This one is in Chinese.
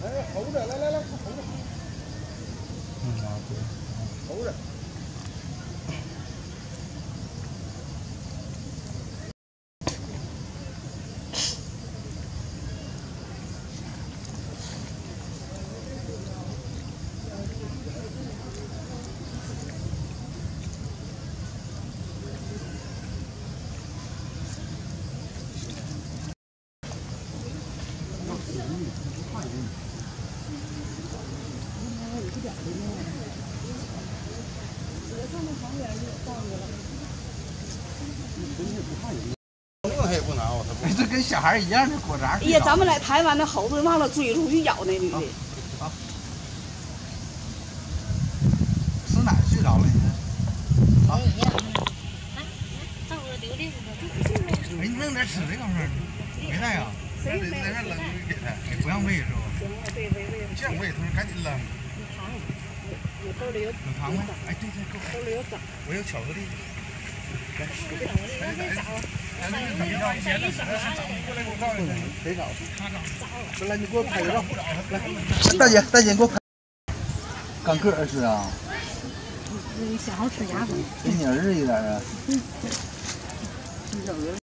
哎，猴子，来来来，看猴子。对，猴子。 这跟小孩一样的果渣。 哎呀，咱们来台湾的猴子忘了追出去咬那女的。 好，吃哪睡着了你？好。 照着榴莲哎，你弄点吃的，告诉你，没带呀？在那扔给他，哎，不让喂是吧？ 行，对喂喂。 这样喂，他说赶紧扔。 有糖，我兜里有糖吗？哎，对对，够。 兜里有枣。 我有巧克力。来， 别找了。 你要钱的，是找你过来给我照一下。谁找？他找。来，你给我拍个照。来，大姐，你给我拍。干个儿是啊。 那小孩吃牙疼。 给你儿子一点啊。 有人。